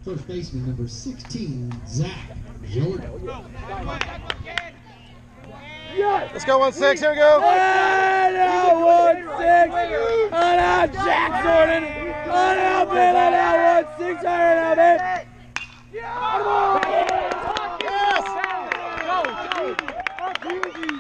First baseman number 16, Zack Jordan. Let's go 1-6. Here we go. And out 1-6. On out Zack Jordan. On out Bill. On out 1-6. On out Yes. Go.